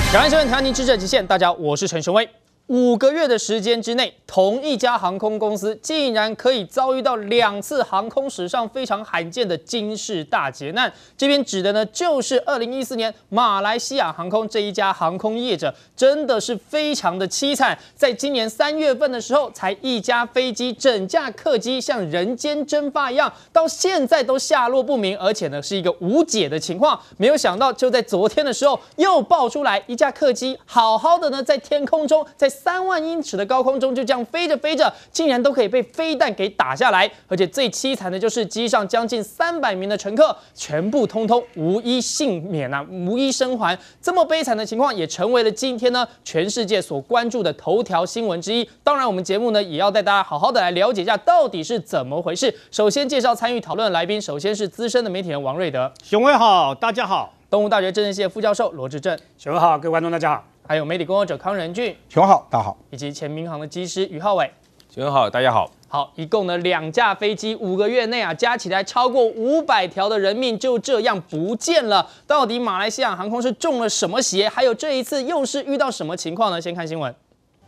两岸新闻台您支持极限，大家好，我是陈雄威。5个月的时间之内，同一家航空公司竟然可以遭遇到2次航空史上非常罕见的惊世大劫难。这边指的呢，就是2014年马来西亚航空这一家航空业者，真的是非常的凄惨。在今年3月份的时候，才一架飞机整架客机像人间蒸发一样，到现在都下落不明，而且呢是一个无解的情况。没有想到，就在昨天的时候，又爆出来一架客机好好的呢，在天空中，在3万英尺的高空中就这样飞着飞着，竟然都可以被飞弹给打下来。而且最凄惨的就是机上将近300名的乘客全部通通无一幸免啊，无一生还。这么悲惨的情况也成为了今天呢全世界所关注的头条新闻之一。当然，我们节目呢也要带大家好好的来了解一下到底是怎么回事。首先介绍参与讨论的来宾，首先是资深的媒体人王瑞德， 雄威好，大家好。 东吴大学政治系副教授罗志正， 雄威好，各位观众大家好。 还有媒体工作者康仁俊， 雄好，大家好， 以及前民航的机师于浩伟。 雄威好，大家好。 好，一共呢2架飞机，5个月内啊，加起来超过500条的人命就这样不见了。到底马来西亚航空是中了什么邪？还有这一次又是遇到什么情况呢？先看新闻。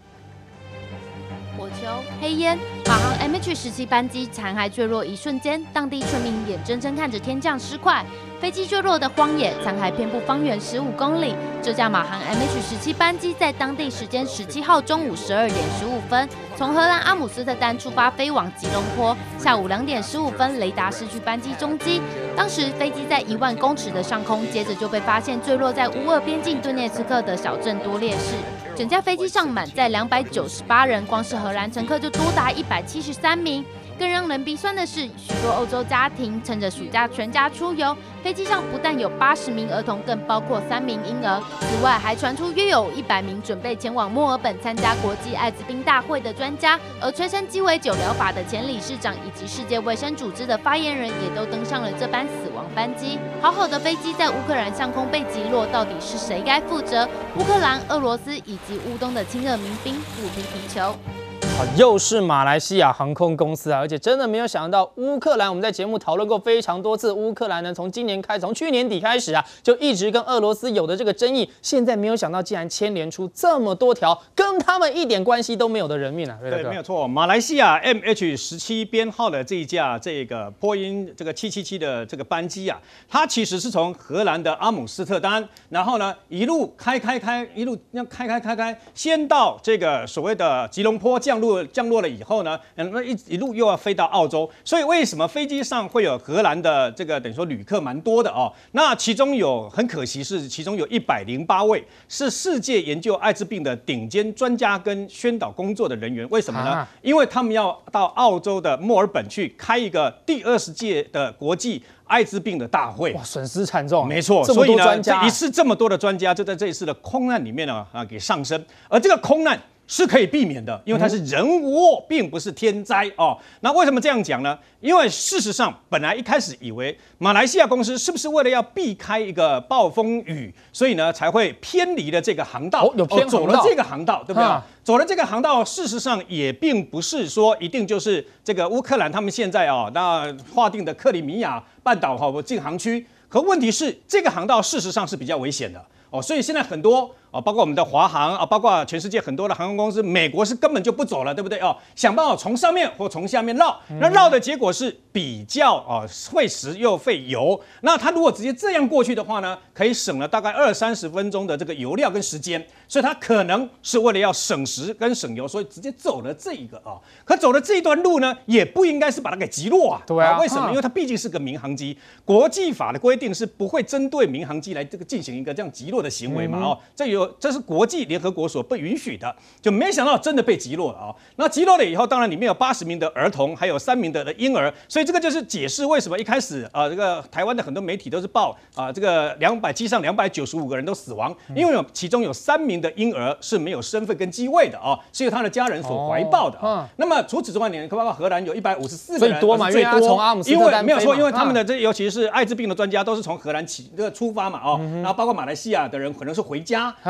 火球、黑烟，马航 MH17班机残骸坠落一瞬间，当地村民眼睁睁看着天降尸块。飞机坠落的荒野，残骸遍布方圆15公里。这架马航 MH17班机在当地时间17号中午12点15分，从荷兰阿姆斯特丹出发飞往吉隆坡。下午2点15分，雷达失去班机踪迹。当时飞机在1万公尺的上空，接着就被发现坠落在乌俄边境顿涅茨克的小镇多列市。整架飞机上满载298人，光是荷兰乘客就多达173名。更让人鼻酸的是，许多欧洲家庭趁着暑假全家出游，飞机上不但有80名儿童，更包括3名婴儿。此外，还传出约有100名准备前往墨尔本参加国际艾滋病大会的专家，而吹称鸡尾酒疗法的前理事长以及世界卫生组织的发言人也都登上了这班死亡班机。好好的飞机在乌克兰上空被击落，到底是谁该负责？乌克兰、俄罗斯以及乌东的亲俄民兵不踢皮球。 又是马来西亚航空公司啊，而且真的没有想到乌克兰，我们在节目讨论过非常多次，乌克兰呢从去年底开始啊，就一直跟俄罗斯有的这个争议，现在没有想到竟然牵连出这么多条跟他们一点关系都没有的人命啊！ 对，没有错。马来西亚 MH17编号的这一架这个波音这个777的这个班机啊，它其实是从荷兰的阿姆斯特丹，然后呢一路开，一路开，先到这个所谓的吉隆坡降落了以后呢，那一路又要飞到澳洲，所以为什么飞机上会有荷兰的这个等于说旅客蛮多的哦？那其中有很可惜是，其中有108位是世界研究艾滋病的顶尖专家跟宣导工作的人员。为什么呢？因为他们要到澳洲的墨尔本去开一个第20届的国际艾滋病的大会。 哇，损失惨重， 没错。所以呢，这一次这么多的专家就在这一次的空难里面呢给上升，而这个空难是可以避免的，因为它是人祸，并不是天灾哦。那为什么这样讲呢？因为事实上，本来一开始以为马来西亚公司是不是为了要避开一个暴风雨，所以呢才会偏离了这个航道，走了这个航道，对不对？走了这个航道，事实上也并不是说一定就是这个乌克兰他们现在那划定的克里米亚半岛禁航区。可问题是，这个航道事实上是比较危险的。所以现在很多包括我们的华航包括全世界很多的航空公司，美国是根本就不走了，对不对想办法从上面或从下面绕，那绕的结果是比较费时又费油。那他如果直接这样过去的话呢，可以省了大概20-30分钟的这个油料跟时间，所以他可能是为了要省时跟省油，所以直接走了这一个可走了这一段路呢，也不应该是把它给击落啊。 对啊， 为什么？因为它毕竟是个民航机，国际法的规定是不会针对民航机来这个进行一个这样击落的行为嘛这是国际联合国所不允许的，就没想到真的被击落了那击落了以后，当然里面有80名的儿童，还有3名的婴儿，所以这个就是解释为什么一开始这个台湾的很多媒体都是报这个机上295个人都死亡，因为其中有3名的婴儿是没有身份跟机位的是由他的家人所怀抱的那么除此之外呢，包括荷兰有154个人， 最多嘛，因为他从阿姆斯特丹没有错，因为他们的尤其是艾滋病的专家都是从荷兰出发嘛然后包括马来西亚的人可能是回家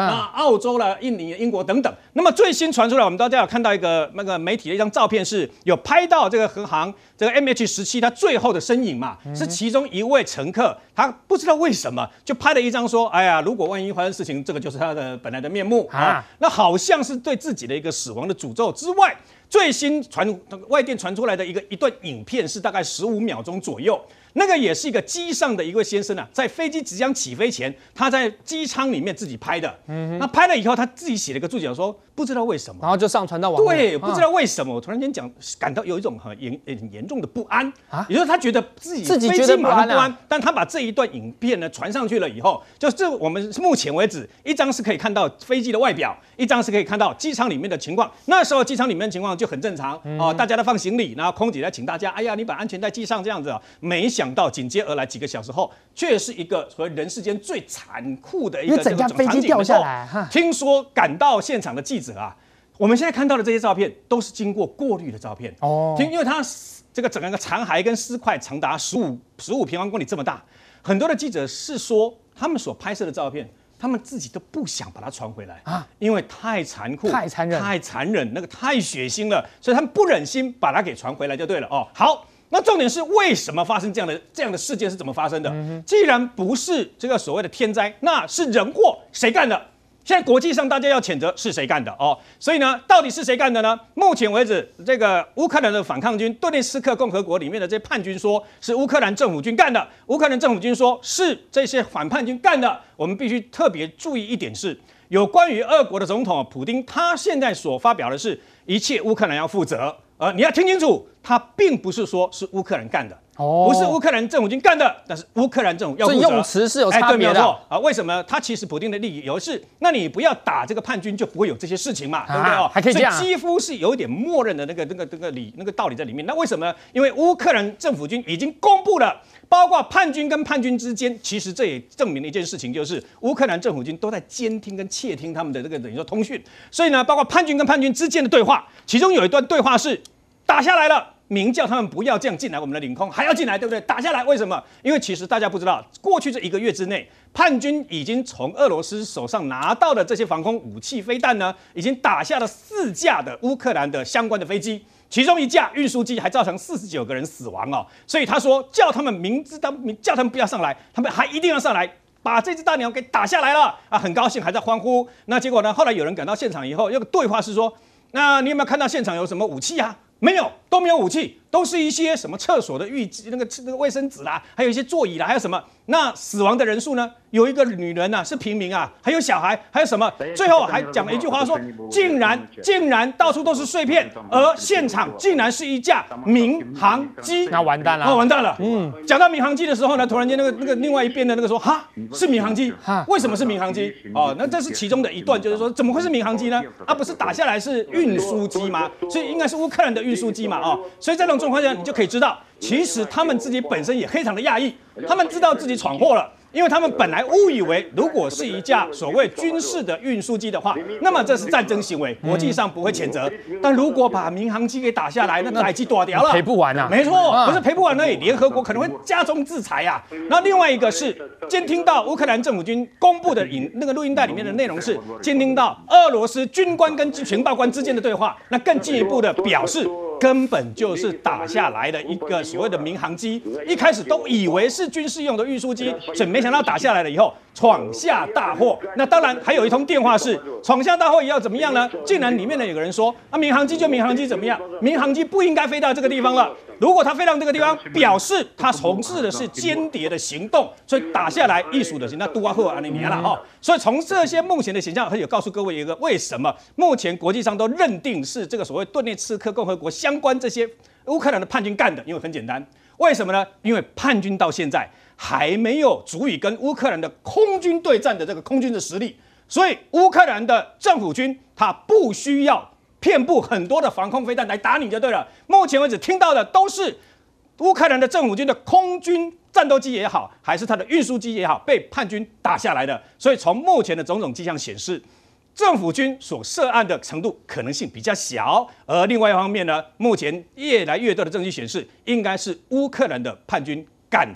澳洲啦、印尼、英国等等。那么最新传出来，我们大家有看到一个那个媒体的一张照片，是有拍到这个荷航这个 MH17它最后的身影嘛，是其中一位乘客，他不知道为什么就拍了一张说，哎呀，如果万一发生事情，这个就是他的本来的面目啊。那好像是对自己的一个死亡的诅咒之外，最新外电传出来的一段影片是大概15秒钟左右。那个也是一个机上的一位先生啊，在飞机即将起飞前，他在机舱里面自己拍的。那拍了以后，他自己写了一个注解说，不知道为什么， 然后就上传到网络。 对，不知道为什么，我突然间感到有一种很严重的不安啊，也就是他觉得自己觉得不安，但他把这一段影片呢传上去了以后，就是我们目前为止，一张是可以看到飞机的外表，一张是可以看到机舱里面的情况。那时候机舱里面的情况就很正常哦，大家都放行李，然后空姐来请大家，哎呀，你把安全带系上这样子啊，没想到紧接而来几个小时后，却是一个所谓人世间最残酷的一个整架飞机掉下来。 听说赶到现场的记者啊，我们现在看到的这些照片都是经过过滤的照片哦，因为它这个整个残骸跟尸块长达15平方公里这么大，很多的记者是说他们所拍摄的照片，他们自己都不想把它传回来啊，因为太残酷、 太残忍，那个太血腥了，所以他们不忍心把它给传回来就对了哦。好。那重点是为什么发生这样的事件是怎么发生的？既然不是这个所谓的天灾，那是人祸，谁干的？现在国际上大家要谴责是谁干的哦。所以呢，到底是谁干的呢？目前为止，这个乌克兰的反抗军顿涅茨克共和国里面的这些叛军说是乌克兰政府军干的，乌克兰政府军说是这些反叛军干的。我们必须特别注意一点是，有关于俄国的总统普丁，他现在所发表的是一切乌克兰要负责。你要听清楚，他并不是说是乌克兰干的，不是乌克兰政府军干的，但是乌克兰政府要负责。 这用词是有差别的。 对，没错啊。为什么？他其实普丁的理由是，那你不要打这个叛军，就不会有这些事情嘛，对不对？ 还可以这样， 所以几乎是有一点默认的那个道理在里面。那为什么呢？因为乌克兰政府军已经公布了，包括叛军跟叛军之间，其实这也证明了一件事情，就是乌克兰政府军都在监听跟窃听他们的这个等于说通讯。所以呢，包括叛军跟叛军之间的对话，其中有一段对话是。打下来了，明叫他们不要这样进来我们的领空，还要进来，对不对？打下来，为什么？因为其实大家不知道，过去这1个月之内，叛军已经从俄罗斯手上拿到的这些防空武器飞弹呢，已经打下了4架的乌克兰的相关的飞机，其中1架运输机还造成49个人死亡哦。所以他说，叫他们叫他们不要上来，他们还一定要上来。把这只大鸟给打下来了啊！很高兴，还在欢呼。那结果呢？后来有人赶到现场以后，有个对话是说：那你有没有看到现场有什么武器啊？没有，都没有武器，都是一些什么厕所的那个卫生纸啦，还有一些座椅啦，还有什么？那死亡的人数呢？有一个女人啊，是平民啊，还有小孩，还有什么？最后还讲了一句话说，竟然到处都是碎片，而现场竟然是一架民航机， 那完蛋了， 完蛋了。讲到民航机的时候呢，突然间那个另外一边的那个说，哈，是民航机，为什么是民航机？哦，那这是其中的一段，就是说怎么会是民航机呢？不是打下来是运输机吗？所以应该是乌克兰的运输机嘛，所以在这种状况下，你就可以知道，其实他们自己本身也非常的讶异，他们知道自己闯祸了。因为他们本来误以为，如果是一架所谓军事的运输机的话，那么这是战争行为，国际上不会谴责。但如果把民航机给打下来，那载机断掉了， 赔不完啊！ 没错，不是赔不完而已，联合国可能会加重制裁啊。那另外一个是监听到乌克兰政府军公布的那个录音带里面的内容是监听到俄罗斯军官跟情报官之间的对话，那更进一步的表示。根本就是打下来的一个所谓的民航机，一开始都以为是军事用的运输机，所以没想到打下来了以后闯下大祸。那当然还有一通电话是闯下大祸也要怎么样呢？竟然里面的有个人说，民航机就民航机怎么样？民航机不应该飞到这个地方了。如果他飞到这个地方，表示他从事的是间谍的行动，所以打下来艺术的行，那杜阿赫安尼年了哈。所以从这些目前的形象，他有告诉各位一个为什么目前国际上都认定是这个所谓顿涅茨克共和国相关这些乌克兰的叛军干的，因为很简单，为什么呢？因为叛军到现在还没有足以跟乌克兰的空军对战的这个空军的实力，所以乌克兰的政府军他不需要遍布很多的防空飞弹来打你就对了。目前为止听到的都是乌克兰的政府军的空军战斗机也好，还是他的运输机也好，被叛军打下来的。所以从目前的种种迹象显示，政府军所涉案的程度可能性比较小。而另外一方面呢，目前越来越多的证据显示，应该是乌克兰的叛军干的。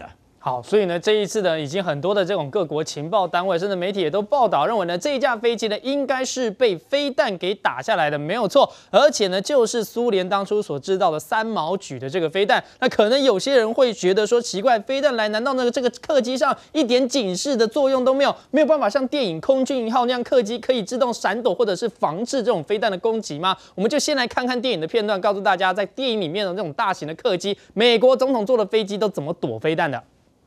好，所以呢，这一次呢，已经很多的这种各国情报单位，甚至媒体也都报道认为呢，这一架飞机呢，应该是被飞弹给打下来的，没有错。而且呢，就是苏联当初所制造的3毛举的这个飞弹。那可能有些人会觉得说，奇怪，飞弹来，难道这个客机上一点警示的作用都没有，没有办法像电影《空军1号》那样，客机可以自动闪躲或者是防治这种飞弹的攻击吗？我们就先来看看电影的片段，告诉大家，在电影里面的这种大型的客机，美国总统坐的飞机都怎么躲飞弹的。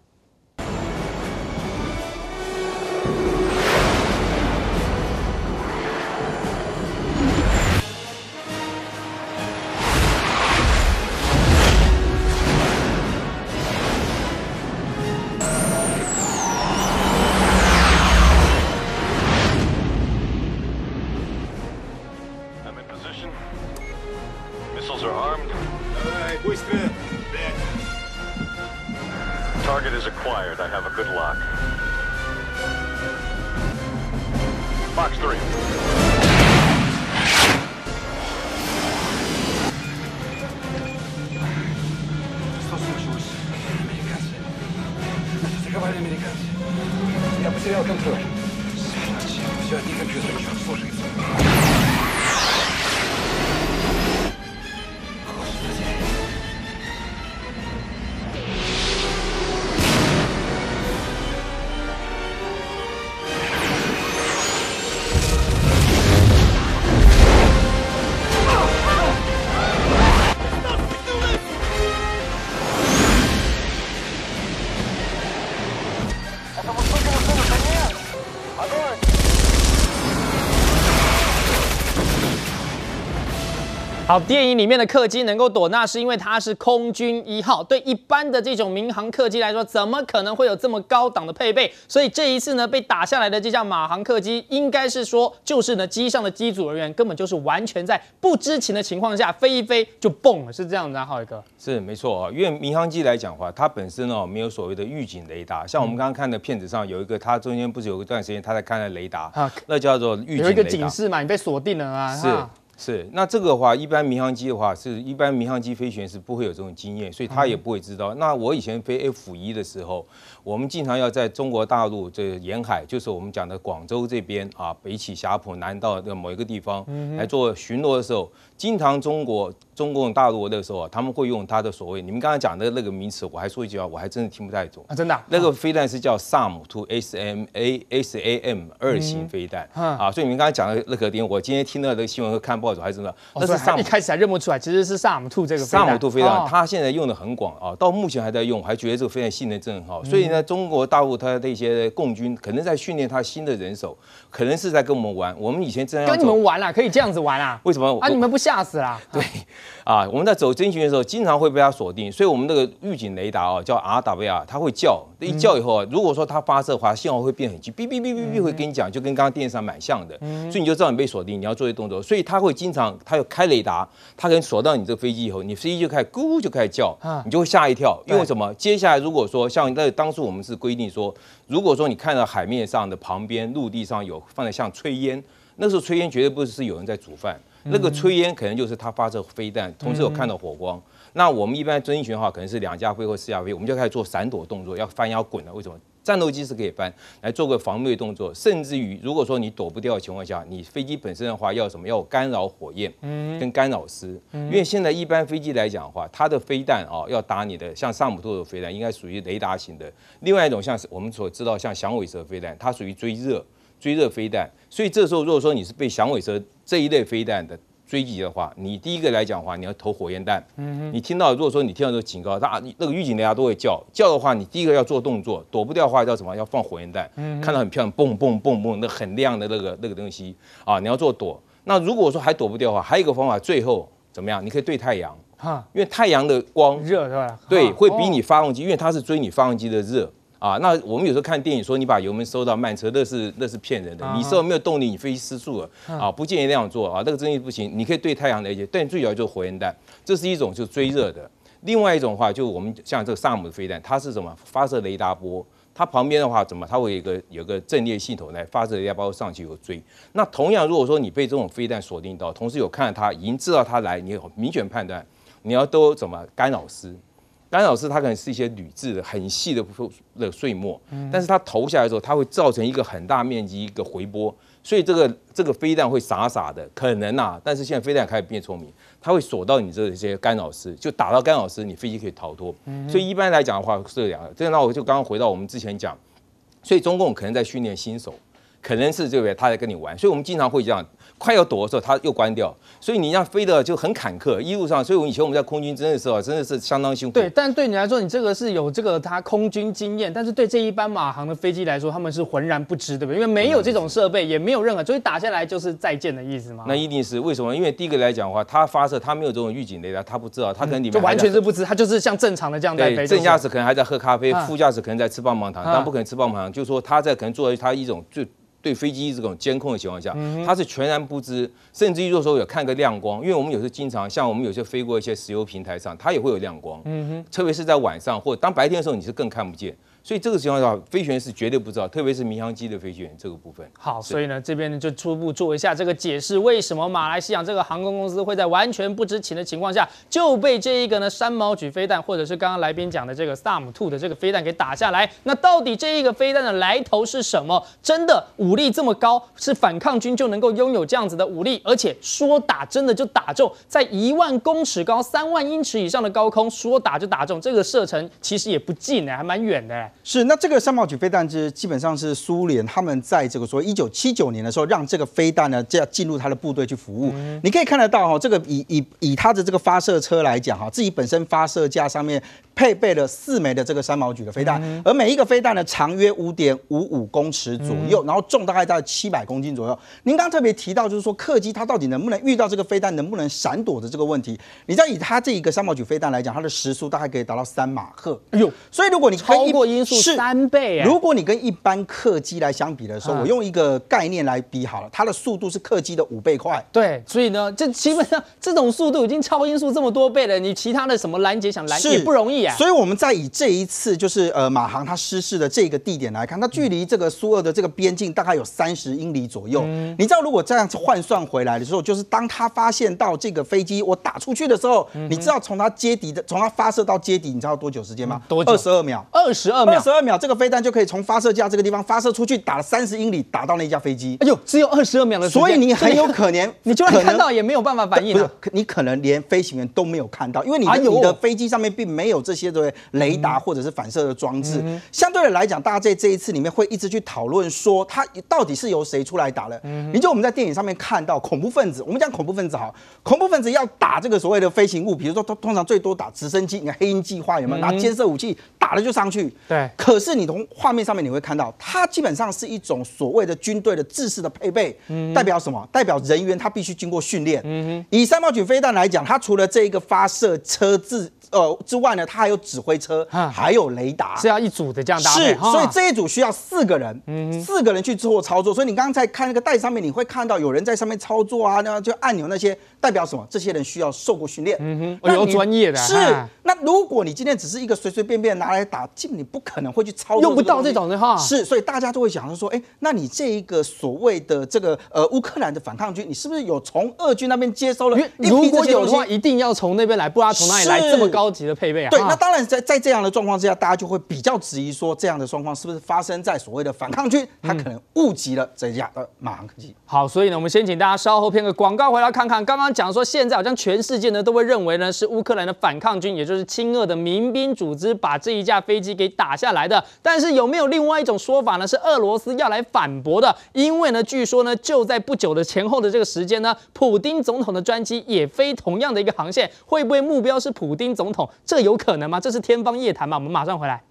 Missiles are armed. Target is acquired. I have a good lock. Fox 3. Что случилось? Американцы. Заковали американцы. Я потерял контроль. Все, одни компьютеры, черт, слушается. Огонь! 好，电影里面的客机能够躲，那是因为它是空军1号。对一般的这种民航客机来说，怎么可能会有这么高档的配备？所以这一次呢，被打下来的这架马航客机，应该是说，就是呢，机上的机组人员根本就是完全在不知情的情况下飞一飞就蹦了，是这样的啊，浩宇哥。 是没错啊，因为民航机来讲的话，它本身哦没有所谓的预警雷达，像我们刚刚看的片子上有一个，它中间不是有一段时间他在看的雷达，那叫做预警雷达， 有一个警示嘛，你被锁定了啊。 是，那这个的话，一般民航机的话，一般民航机飞行员是不会有这种经验，所以他也不会知道。那我以前飞 F1的时候，我们经常要在中国大陆这沿海，就是我们讲的广州这边啊，北起霞浦，南到的某一个地方来做巡逻的时候，经常中共大陆的时候，他们会用它的所谓你们刚才讲的那个名词，我还说一句话，我还真的听不太懂啊，真的啊。 那个飞弹是叫 SAM-2 SAM 2型飞弹啊，所以你们刚才讲的那个点，我今天听到这个新闻和看报纸还真的，那是 SAM， 一开始还认不出来，其实是 SAM-2 这个飞弹。 SAM-2 飞弹，它现在用的很广啊，到目前还在用，还觉得这个飞弹性能真很好。所以呢，中国大陆它的一些共军可能在训练它新的人手，可能是在跟我们玩。我们以前真要跟你们玩啦，可以这样子玩啊？ 为什么啊？你们不吓死啦？ 对。啊，我们在走侦巡的时候，经常会被它锁定，所以我们那个预警雷达哦，叫 RWR， 它会叫，一叫以后啊，如果说它发射的话，信号会变很急，哔哔哔哔哔会跟你讲，就跟刚刚电视上蛮像的，所以你就知道你被锁定，你要做一些动作，所以它会经常，它有开雷达，它可能锁到你这个飞机以后，你飞机就开始咕就开始叫，你就会吓一跳，因为什么？接下来如果说像那当初我们是规定说，如果说你看到海面上的旁边陆地上有放的像炊烟，那时候炊烟绝对不是有人在煮饭。那个炊烟可能就是它发射飞弹，同时有看到火光。那我们一般侦巡的话，可能是2架飞或4架飞，我们就开始做闪躲动作，要翻要滚了。为什么？战斗机是可以翻，来做个防卫动作。甚至于，如果说你躲不掉的情况下，你飞机本身的话要什么？要有干扰火焰，跟干扰丝。因为现在一般飞机来讲的话，它的飞弹啊，要打你的，像SAM-2的飞弹，应该属于雷达型的。另外一种像我们所知道像响尾蛇飞弹，它属于追热飞弹，所以这时候如果说你是被响尾蛇这一类飞弹的追击的话，你第一个来讲的话，你要投火焰弹。你听到如果说你听到这个警告，它那个预警雷达都会叫的话，你第一个要做动作，躲不掉的话要什么？要放火焰弹。看到很漂亮，蹦蹦蹦蹦，那很亮的那个东西啊，你要做躲。那如果说还躲不掉的话，还有一个方法，最后怎么样？你可以对太阳，因为太阳的光热对吧？ 对，会比你发动机，因为它是追你发动机的热。啊，那我们有时候看电影说你把油门收到慢车，那是骗人的。你收没有动力，你飞机失速了啊，不建议那样做啊，那个真的不行。你可以对太阳的一些，但最主要就是火焰弹，这是一种就是追热的。另外一种的话，就我们像这个SAM的飞弹，它是什么？发射雷达波，它旁边的话怎么？它会有个阵列系统来发射雷达波上去有追。那同样，如果说你被这种飞弹锁定到，同时有看到它，已经知道它来，你有明显判断，你要都怎么干扰丝。 干扰丝它可能是一些铝制的很细的碎末，但是它投下来之后，它会造成一个很大面积一个回波，所以这个飞弹会傻傻的，可能啊，但是现在飞弹开始变聪明，它会锁到你这些干扰丝，就打到干扰丝，你飞机可以逃脱。所以一般来讲的话是两个。这那我就刚刚回到我们之前讲，所以中共可能在训练新手。可能是这个他在跟你玩，所以我们经常会这样，快要躲的时候他又关掉，所以你要飞的就很坎坷，一路上，所以以前我们在空军真的是真的是相当辛苦。 对，但对你来说，你这个是有他空军经验，但是对这一般马航的飞机来说，他们是浑然不知，对不对？因为没有这种设备，也没有任何，所以打下来就是再见的意思吗？ 那一定是为什么？因为第一个来讲的话，它发射它没有这种预警雷达，它不知道，它可能里面就完全是不知，它就是像正常的这样在飞。 正驾驶可能还在喝咖啡，副驾驶可能在吃棒棒糖，但不可能吃棒棒糖，就是说他在可能做他一种对飞机这种监控的情况下，它是全然不知，甚至于有时候有看个亮光，因为我们有时候经常像我们有些飞过一些石油平台上，它也会有亮光，特别是在晚上或者当白天的时候，你是更看不见。所以这个情况下，飞行员是绝对不知道，特别是民航机的飞行员这个部分。 好，所以呢，这边呢就初步做一下这个解释，为什么马来西亚这个航空公司会在完全不知情的情况下就被这一个呢山毛榉飞弹，或者是刚刚来宾讲的这个 SAM-2的这个飞弹给打下来？那到底这一个飞弹的来头是什么？真的武力这么高，是反抗军就能够拥有这样子的武力，而且说打真的就打中，在10000公尺高、3万英尺以上的高空说打就打中，这个射程其实也不近还蛮远的。 是，那这个山毛榉飞弹基本上是苏联他们在这个说1979年的时候，让这个飞弹呢这样进入他的部队去服务。你可以看得到哈，这个以他的这个发射车来讲哈，自己本身发射架上面配备了4枚的这个山毛榉的飞弹，而每一个飞弹呢长约5.55公尺左右，然后重大概在700公斤左右。您刚特别提到就是说客机它到底能不能遇到这个飞弹，能不能闪躲的这个问题。你知道以它这一个山毛榉飞弹来讲，它的时速大概可以达到3马赫。哎呦，所以如果你超过音速3倍， 如果你跟一般客机来相比的时候，我用一个概念来比好了，它的速度是客机的5倍快。 对，所以呢，这基本上这种速度已经超音速这么多倍了，你其他的什么拦截想拦也不容易啊。 所以我们再以这一次就是马航它失事的这个地点来看，它距离这个苏俄的这个边境大概有30英里左右。你知道如果这样子换算回来的时候，就是当他发现到这个飞机我打出去的时候，你知道从它发射到接底，你知道多久时间吗？ 多久 ？22秒。 22 秒，这个飞弹就可以从发射架这个地方发射出去，打了30英里，打到那架飞机。 哎呦，只有22秒的时间， 所以你很有可能， 你就算看到也没有办法反应啊。 你可能连飞行员都没有看到，因为你的飞机上面并没有这些的雷达或者是反射的装置。相对的来讲，大家在这一次里面会一直去讨论说，它到底是由谁出来打的？我们在电影上面看到恐怖分子，我们讲恐怖分子好，恐怖分子要打这个所谓的飞行物，比如说通常最多打直升机，你看黑鹰计划有没有拿监射武器打了就上去？ 对。 可是你从画面上面你会看到，它基本上是一种所谓的军队的制式的配备，代表什么？代表人员他必须经过训练。以山毛榉飞弹来讲，它除了这一个发射车之外呢，它还有指挥车，还有雷达， 是要一组的这样搭配。 所以这一组需要4个人，4个人去做操作。所以你刚才看那个带上面，你会看到有人在上面操作啊，那就按钮那些，代表什么？这些人需要受过训练， 有专业的。 是，那如果你今天只是一个随随便便拿来打，基本你不可能会去操作， 用不到这种的哈。 是，所以大家就会想说，那你这一个所谓的这个乌克兰的反抗军，你是不是有从俄军那边接收了？ 如果有的话，一定要从那边来，不然从哪里来这么高级的配备啊？ 对，那当然在这样的状况之下，大家就会比较质疑说，这样的状况是不是发生在所谓的反抗军，他可能误击了这架的马航客机。 好，所以呢，我们先请大家稍后片个广告回来看看。刚刚讲说，现在好像全世界呢都会认为呢是乌克兰的反抗军，也就是亲俄的民兵组织把这一架飞机给打下来的。但是有没有另外一种说法呢？是俄罗斯要来反驳的？因为呢，据说呢就在不久的前后的这个时间呢，普丁总统的专机也飞同样的一个航线，会不会目标是普丁总统？这有可能吗？这是天方夜谭吗？我们马上回来。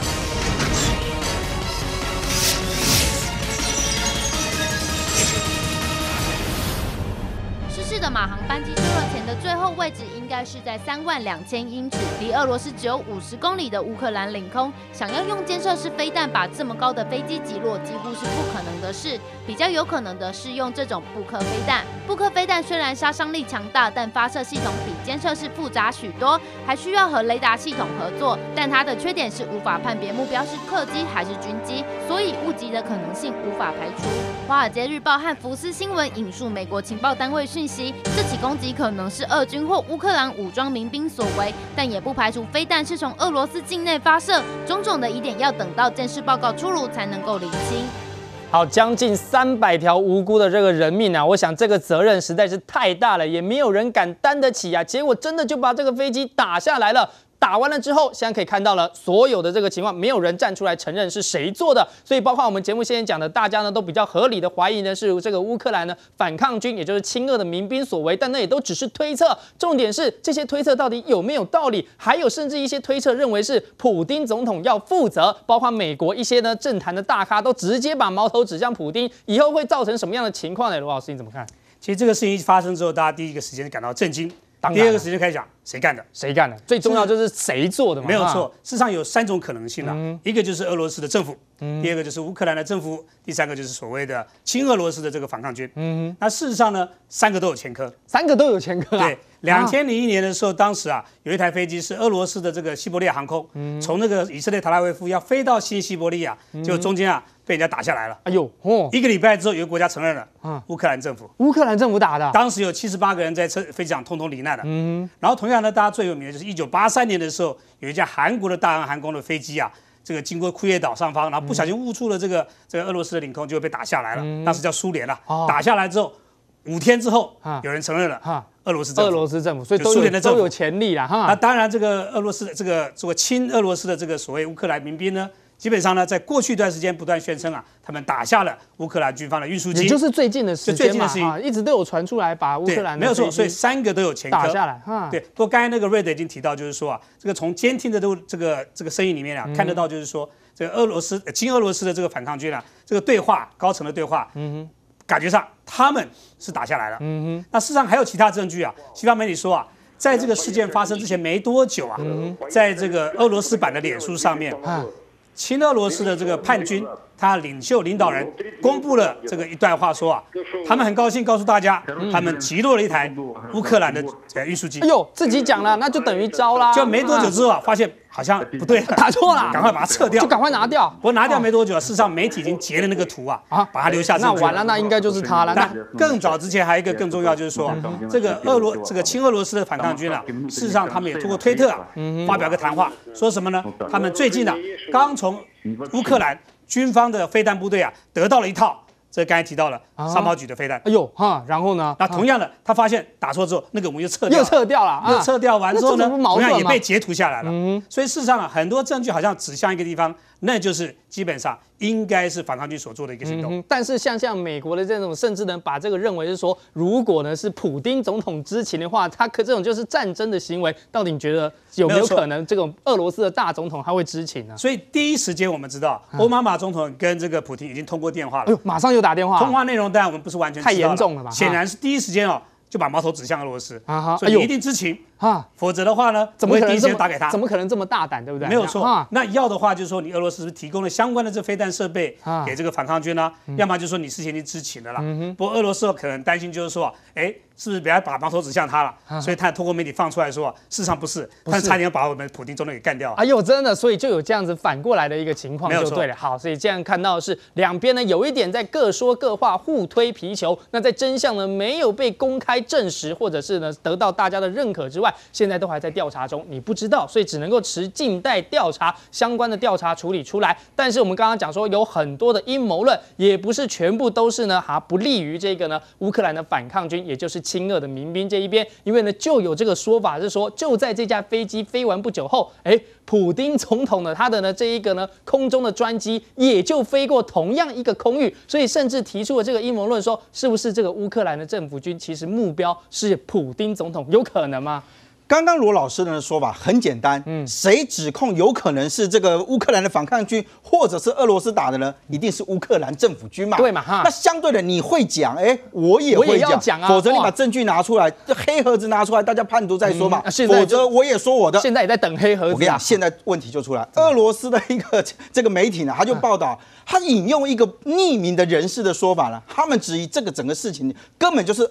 的马航班机坠落前的最后位置应该是在32000英尺，离俄罗斯只有50公里的乌克兰领空。想要用肩射式飞弹把这么高的飞机击落，几乎是不可能的事。比较有可能的是用这种布克飞弹。布克飞弹虽然杀伤力强大，但发射系统比肩射式复杂许多，还需要和雷达系统合作。但它的缺点是无法判别目标是客机还是军机，所以误击的可能性无法排除。华尔街日报和福斯新闻引述美国情报单位讯息。 析，这起攻击可能是俄军或乌克兰武装民兵所为，但也不排除飞弹是从俄罗斯境内发射。种种的疑点要等到监视报告出炉才能够厘清。 好，将近300条无辜的这个人命啊，我想这个责任实在是太大了，也没有人敢担得起啊。结果真的就把这个飞机打下来了。打完了之后，现在可以看到了所有的这个情况，没有人站出来承认是谁做的，所以包括我们节目现在讲的，大家呢都比较合理的怀疑呢是这个乌克兰呢反抗军，也就是亲俄的民兵所为，但那也都只是推测。重点是这些推测到底有没有道理？还有甚至一些推测认为是普丁总统要负责，包括美国一些呢政坛的大咖都直接把矛头指向普丁，以后会造成什么样的情况呢？罗老师你怎么看？ 其实这个事情一发生之后，大家第一个时间感到震惊。第二个时间开始讲谁干的， 谁干的，最重要就是谁做的嘛。 没有错，事实上有3种可能性啊，一个就是俄罗斯的政府，第二个就是乌克兰的政府，第3个就是所谓的亲俄罗斯的这个反抗军。那事实上呢，3个都有前科 ，3个都有前科啊。 对，2001年的时候，当时啊有一台飞机是俄罗斯的这个西伯利亚航空，从那个以色列特拉维夫要飞到新西伯利亚，结果中间啊被人家打下来了。 哎呦 ，1个礼拜之后，有个国家承认了，乌克兰政府。 乌克兰政府打的， 当时有78个人在飞机上通通罹难了。然后同样呢，大家最有名的就是1983年的时候，有一架韩国的大韩航空的飞机啊，这个经过库页岛上方，然后不小心误触了这个俄罗斯的领空，就被打下来了。当时叫苏联了。打下来之后，5天之后，有人承认了，俄罗斯政府， 所以都有潜力啦。 那当然，这个俄罗斯的这个亲俄罗斯的这个所谓乌克兰民兵呢，基本上呢，在过去一段时间不断宣称啊，他们打下了乌克兰军方的运输机， 也就是最近的时间嘛，一直都有传出来把乌克兰没有错，所以3个都有前科打下来。 对，不过刚才那个瑞德已经提到，就是说啊，这个从监听的这个声音里面啊，看得到，就是说这个亲俄罗斯的这个反抗军啊，这个对话高层的对话，感觉上他们是打下来了。那事实上还有其他证据啊，西方媒体说啊，在这个事件发生之前没多久啊，在这个俄罗斯版的脸书上面。亲俄罗斯的这个叛军，他领导人公布了这个一段话，说啊，他们很高兴告诉大家，他们击落了一台乌克兰的运输机。 哎呦，自己讲了，那就等于招啦。 就没多久之后啊，发现好像不对， 打错了， 赶快把它撤掉， 就赶快拿掉。 不过拿掉没多久啊，事实上媒体已经截了那个图啊，把它留下证据。 那完了，那应该就是他了。 那更早之前还有一个更重要，就是说这个亲俄罗斯的反抗军啊，事实上他们也通过推特啊发表个谈话，说什么呢？他们最近啊刚从乌克兰军方的飞弹部队啊得到了一套。这刚才提到了3炮举的飞弹， 哎呦然后呢？ 那同样的，他发现打错之后，那个我们又撤掉了， 又撤掉完之后呢，同样也被截图下来了。所以事实上啊，很多证据好像指向一个地方，那就是基本上应该是反抗军所做的一个行动。 但是像美国的这种，甚至能把这个认为是说，如果呢是普丁总统知情的话，他这种就是战争的行为，到底你觉得有没有可能这种俄罗斯的大总统他会知情呢？ 所以第一时间我们知道，奥巴马总统跟这个普丁已经通过电话了， 马上就打电话。 通话内容当然我们不是完全太严重了吧？ 显然是第一时间就把矛头指向俄罗斯，所以你一定知情否则的话呢， 怎么可能第一时间打给他？ 怎么可能这么大胆，对不对？ 没有错。那要的话就是说，你俄罗斯是提供了相关的这飞弹设备给这个反抗军啊，要么就是说你事前已经知情了啦。不过俄罗斯可能担心就是说，是不是不要把矛头指向他了？所以他通过媒体放出来说，事实上不是，他差点把我们普丁总统给干掉。 哎呦，真的，所以就有这样子反过来的一个情况，就对了。好，所以这样看到的是两边呢有一点在各说各话，互推皮球。那在真相呢没有被公开证实，或者是呢得到大家的认可之外，现在都还在调查中，你不知道，所以只能够持静待调查，相关的调查处理出来。但是我们刚刚讲说有很多的阴谋论，也不是全部都是呢不利于这个呢乌克兰的反抗军，也就是亲俄的民兵这一边，因为呢就有这个说法是说，就在这架飞机飞完不久后，普丁总统呢他的呢这一个呢空中的专机也就飞过同样一个空域，所以甚至提出了这个阴谋论，说是不是这个乌克兰的政府军其实目标是普丁总统，有可能吗？ 刚刚罗老师的说法很简单，谁指控有可能是这个乌克兰的反抗军，或者是俄罗斯打的呢？一定是乌克兰政府军嘛？ 对嘛？ 那相对的，你会讲，我也会讲啊， 否则你把证据拿出来，黑盒子拿出来，大家判读再说嘛。否则我也说我的。 现在也在等黑盒子。 我跟你讲，现在问题就出来，俄罗斯的一个这个媒体呢，他就报道，他引用一个匿名的人士的说法呢，他们质疑这个整个事情根本就是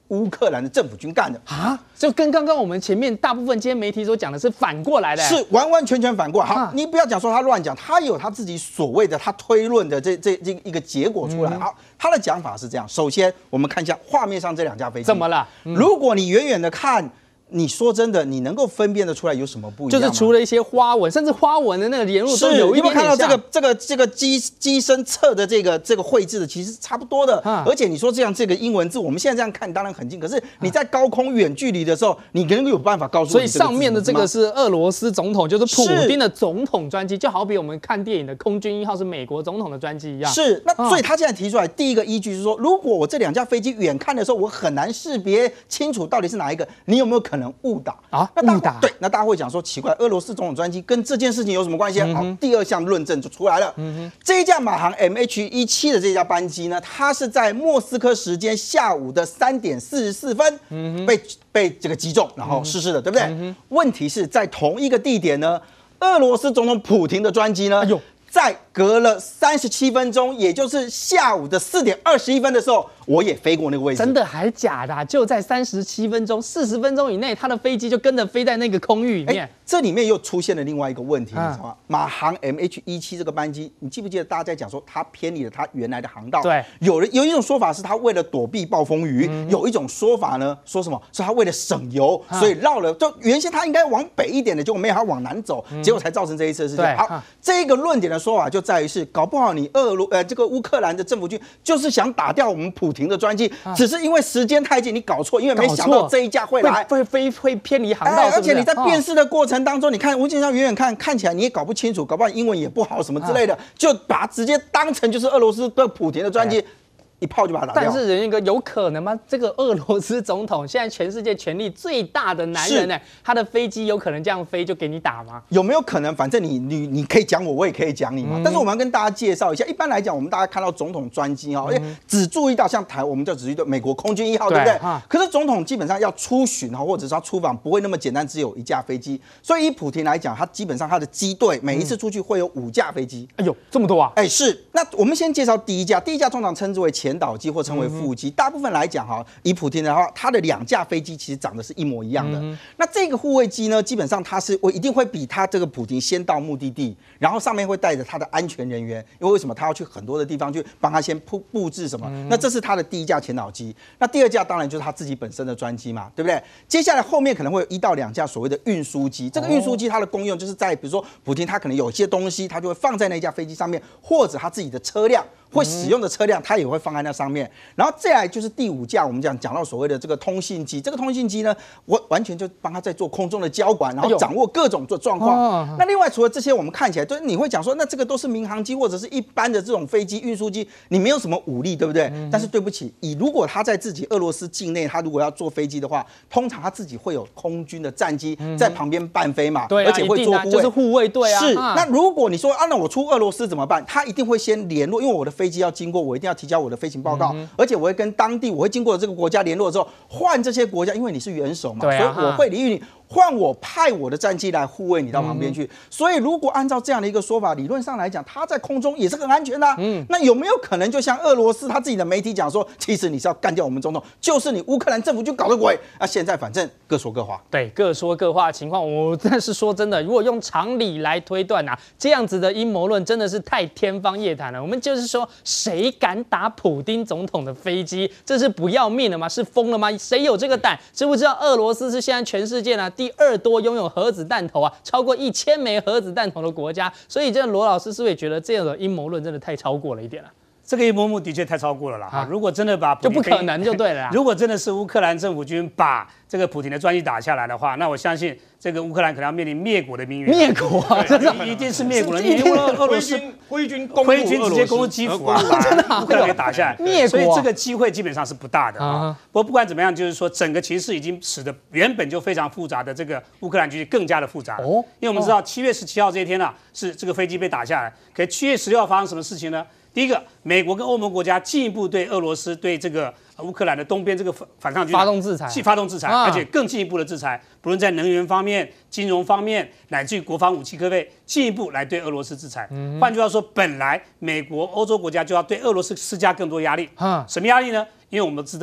乌克兰的政府军干的啊，就跟刚刚我们前面大部分今天媒体所讲的是反过来的， 是完完全全反过来。好，你不要讲说他乱讲，他有他自己所谓的他推论的这一个结果出来。好，他的讲法是这样：首先，我们看一下画面上这2架飞机， 怎么了？ 如果你远远的看。你说真的，你能够分辨得出来有什么不一样吗？ 就是除了一些花纹，甚至花纹的那个沿路都有一点点像。 你有看到这个机身侧的这个绘制的其实是差不多的，而且你说这个英文字，我们现在这样看当然很近，可是你在高空远距离的时候，你能够有办法告诉我。 所以上面的这个是俄罗斯总统，就是普丁的总统专机，就好比我们看电影的空军1号是美国总统的专机一样。 是，那所以他现在提出来第一个依据是说，如果我这2架飞机远看的时候，我很难识别清楚到底是哪一个，你有没有可能误导？误打对，那大家会讲说奇怪，俄罗斯总统专机跟这件事情有什么关系？好，第2项论证就出来了。这一架马航 MH17的这架班机呢，它是在莫斯科时间下午的3点44分被这个击中，然后失事的，对不对？问题是在同一个地点呢，俄罗斯总统普廷的专机呢，在隔了37分钟，也就是下午的4点21分的时候，我也飞过那个位置。 真的还假的啊？就在37分钟、40分钟以内，他的飞机就跟着飞在那个空域里面。 这里面又出现了另外一个问题，你知道吗？马航 MH17这个班机，你记不记得大家在讲说它偏离了它原来的航道？ 对， 有一种说法是它为了躲避暴风雨，有一种说法呢，说什么是它为了省油，所以绕了。就原先它应该往北一点的，结果没有，它往南走，结果才造成这一次的事情。好，这个论点的说法就在于是，搞不好你这个乌克兰的政府军就是想打掉我们普廷的专机，只是因为时间太近，你搞错，因为没想到这一架会来， 会偏离航道， 而且你在辨识的过程当中，你看吴建昌远远看起来你也搞不清楚，搞不好英文也不好什么之类的，就把它直接当成就是俄罗斯的普廷的专机。一炮就把它打掉。 但是仁义哥有可能吗？这个俄罗斯总统现在全世界权力最大的男人呢，他的飞机有可能这样飞就给你打吗？ 有没有可能？反正你可以讲我，我也可以讲你嘛。但是我们要跟大家介绍一下，一般来讲，我们大家看到总统专机哈，只注意到像我们就只注意到美国空军1号，对不对？可是总统基本上要出巡哈，或者是他出访，不会那么简单，只有1架飞机。所以以普廷来讲，他基本上他的机队每一次出去会有5架飞机。 哎呦，这么多啊！ 是。那我们先介绍第一架通常称之为前导机或称为副机。大部分来讲哈，以普廷的话，他的2架飞机其实长得是一模一样的。那这个护卫机呢，基本上我一定会比他这个普廷先到目的地，然后上面会带着他的安全人员，因为为什么他要去很多的地方去帮他先布置什么？那这是他的第1架前导机。那第2架当然就是他自己本身的专机嘛，对不对？接下来后面可能会有1到2架所谓的运输机。这个运输机它的功用就是在比如说普廷他可能有些东西，他就会放在那架飞机上面，或者他自己的车辆。会使用的车辆，它也会放在那上面。然后再来就是第5架，我们讲到所谓的这个通信机。这个通信机呢，我完全就帮他在做空中的交管，然后掌握各种状况。那另外除了这些，我们看起来就是你会讲说，那这个都是民航机或者是一般的这种飞机运输机，你没有什么武力，对不对？但是对不起，如果他在自己俄罗斯境内，他如果要坐飞机的话，通常他自己会有空军的战机在旁边伴飞嘛， 对， 而且会做护卫， 就是护卫队啊。 是。那如果你说那我出俄罗斯怎么办？他一定会先联络，因为我的飞机要经过，我一定要提交我的飞行报告，而且我会跟当地，我会经过这个国家联络之后，换这些国家，因为你是元首嘛，所以我会礼遇你。换我派我的战机来护卫你到旁边去，所以如果按照这样的一个说法，理论上来讲，他在空中也是很安全的。那有没有可能就像俄罗斯他自己的媒体讲说，其实你是要干掉我们总统，就是你乌克兰政府就搞的鬼？那现在反正各说各话， 对，各说各话的情况，我真的是说真的，如果用常理来推断这样子的阴谋论真的是太天方夜谭了。我们就是说，谁敢打普丁总统的飞机？这是不要命了吗？是疯了吗？谁有这个胆？知不知道俄罗斯是现在全世界第2多拥有核子弹头超过1000枚核子弹头的国家，所以这个罗老师是不是也觉得这样的阴谋论真的太超过了一点了？ 这个阴谋论的确太超过了啦！如果真的把就不可能就对了。 如果真的是乌克兰政府军把这个普廷的专机打下来的话，那我相信这个乌克兰可能要面临灭国的命运。灭国啊，真的一定是灭国的命运。因为俄罗斯挥军直接攻入基辅把乌克兰给打下来， 灭国， 所以这个机会基本上是不大的啊。不过不管怎么样，就是说整个情势已经使得原本就非常复杂的这个乌克兰局势更加的复杂。因为我们知道7月17号这一天是这个飞机被打下来，可7月16号发生什么事情呢？第一个，美国跟欧盟国家进一步对俄罗斯对这个乌克兰的东边这个反抗军发动制裁， 而且更进一步的制裁，不论在能源方面、金融方面，乃至于国防武器科费，进一步来对俄罗斯制裁。换句话说，本来美国、欧洲国家就要对俄罗斯施加更多压力。什么压力呢？因为我们知道，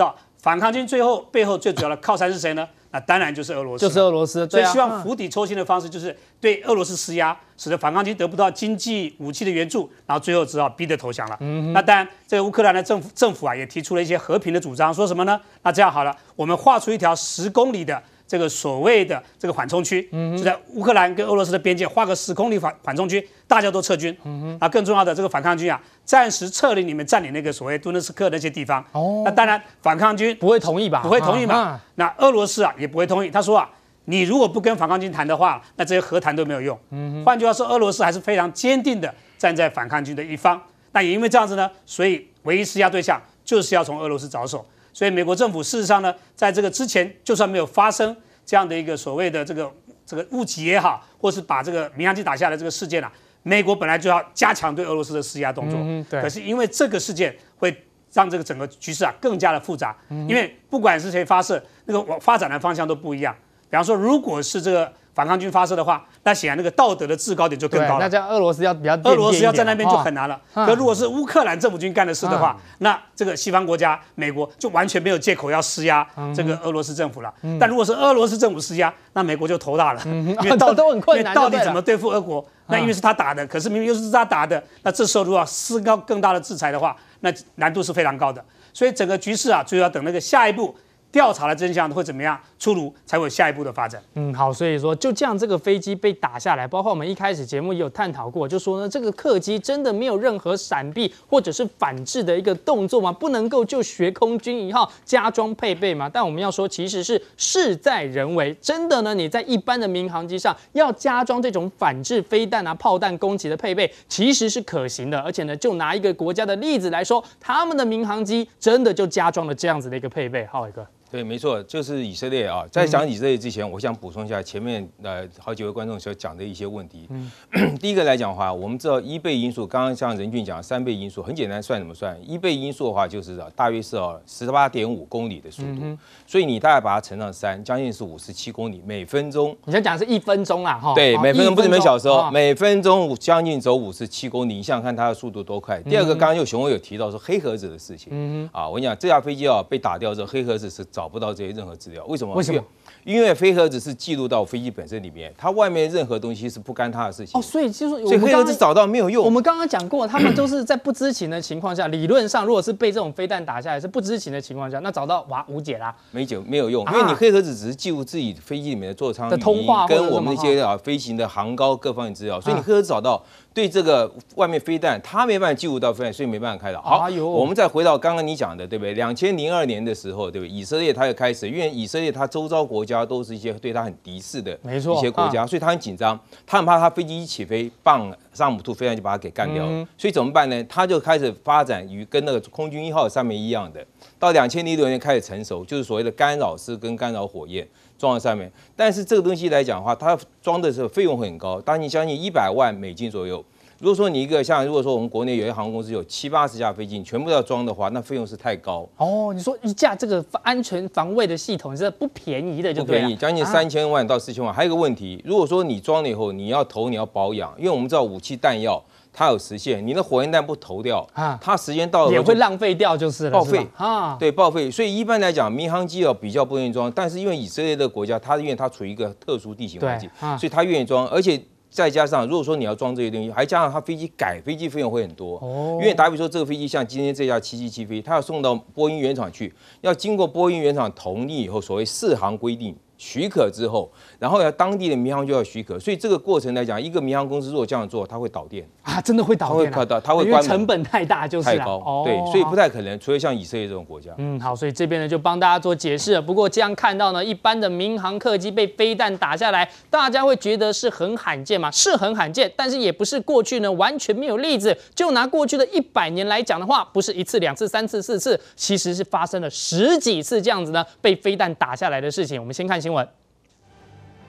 反抗军背后最主要的靠山是谁呢？那当然就是俄罗斯， 就是俄罗斯。 所以希望釜底抽薪的方式就是对俄罗斯施压，使得反抗军得不到经济武器的援助，然后最后只好逼得投降了。那当然，这个乌克兰的政府啊也提出了一些和平的主张，说什么呢？那这样好了，我们画出一条10公里的这个所谓的这个缓冲区，就在乌克兰跟俄罗斯的边界画个10公里缓冲区，大家都撤军。那更重要的，这个反抗军啊，暂时撤离你们占领那个所谓顿涅茨克那些地方。那当然，反抗军不会同意吧？ 不会同意嘛。那俄罗斯啊也不会同意。他说啊，你如果不跟反抗军谈的话，那这些和谈都没有用。换句话说，俄罗斯还是非常坚定的站在反抗军的一方。那也因为这样子呢，所以唯一施压对象就是要从俄罗斯着手。所以美国政府事实上呢，在这个之前，就算没有发生这样的一个所谓的这个误击也好，或是把这个民航机打下来这个事件啊，美国本来就要加强对俄罗斯的施压动作。可是因为这个事件会让这个整个局势啊更加的复杂，因为不管是谁发射，那个发展的方向都不一样。比方说，如果是这个反抗军发射的话，那显然那个道德的制高点就更高了。 那这样俄罗斯要比较俄罗斯要在那边就很难了。可如果是乌克兰政府军干的事的话，那这个西方国家美国就完全没有借口要施压这个俄罗斯政府了。但如果是俄罗斯政府施压，那美国就头大了，因为都很困难。 到底怎么对付俄国？那因为是他打的，可是明明又是他打的，那这时候如果要施高更大的制裁的话，那难度是非常高的。所以整个局势啊，最后要等那个下一步调查的真相会怎么样出炉，才会有下一步的发展。 好，所以说就这样，这个飞机被打下来，包括我们一开始节目也有探讨过，就说呢，这个客机真的没有任何闪避或者是反制的一个动作吗？不能够就学空军1号加装配备吗？但我们要说，其实是事在人为，真的呢，你在一般的民航机上要加装这种反制飞弹啊、炮弹攻击的配备，其实是可行的。而且呢，就拿一个国家的例子来说，他们的民航机真的就加装了这样子的一个配备。浩伟哥。 对，没错，就是以色列啊。在讲以色列之前，我想补充一下前面好几位观众所讲的一些问题。第一个来讲的话，我们知道1倍因数，刚刚像任俊讲3倍因数，很简单，算怎么算？1倍因数的话，就是大约是18.5公里的速度，所以你大概把它乘上3，将近是57公里每分钟。 你先讲的是1分钟啦，哈。 对，每分钟不是每小时哦，每分钟将近走57公里，你想想看它的速度多快。第二个，刚刚熊伟有提到说黑盒子的事情，我跟你讲，这架飞机被打掉之后，黑盒子是找不到这些任何资料，为什么？因为黑盒子是记录到飞机本身里面，它外面任何东西是不干它的事情。 所以就是所以黑盒子找到没有用。 我们刚刚讲过，他们都是在不知情的情况下，理论上如果是被这种飞弹打下来是不知情的情况下，那找到无解啦， 没有用，因为你黑盒子只是记录自己飞机里面的座舱的通话跟我们那些飞行的航高各方面资料，所以你黑盒子找到。对这个外面飞弹，它没办法记录到飞弹，所以没办法开导。好，我们再回到刚刚你讲的，对不对？2002年的时候，对不对？以色列它也开始，因为以色列它周遭国家都是一些对它很敌视的一些国家，所以它很紧张，它很怕它飞机一起飞，萨姆2飞弹就把它给干掉了。所以怎么办呢？它就开始发展与跟那个空军1号上面一样的，到2006年开始成熟，就是所谓的干扰丝跟干扰火焰。装在上面，但是这个东西来讲的话，它装的时候费用会很高，当你将近100万美金左右。如果说你一个像，如果说我们国内有些航空公司有70-80架飞机，你全部要装的话，那费用是太高。 你说一架这个安全防卫的系统是不便宜的，就对了， 不便宜，将近3000万到4000万。还有一个问题，如果说你装了以后，你要保养，因为我们知道武器弹药。它有时限，你的火焰弹不投掉，它时间到了也会浪费掉，就是了， 报废啊，对，报废。所以一般来讲，民航机比较不愿意装，但是因为以色列的国家，因为它处于一个特殊地形环境，所以它愿意装，而且再加上如果说你要装这些东西，还加上它改飞机费用会很多，因为打比说这个飞机像今天这架777飞，它要送到波音原厂去，要经过波音原厂同意以后，所谓4航规定。许可之后，然后当地的民航就要许可，所以这个过程来讲，一个民航公司如果这样做，它会导电真的会导电， 它会关门， 成本太大，就是太高，对，所以不太可能，除非像以色列这种国家。 好，所以这边呢就帮大家做解释了。不过这样看到呢，一般的民航客机被飞弹打下来，大家会觉得是很罕见吗？是很罕见，但是也不是过去呢完全没有例子。就拿过去的100年来讲的话，不是1次、2次、3次、4次，其实是发生了10几次这样子呢被飞弹打下来的事情。我们先看新闻。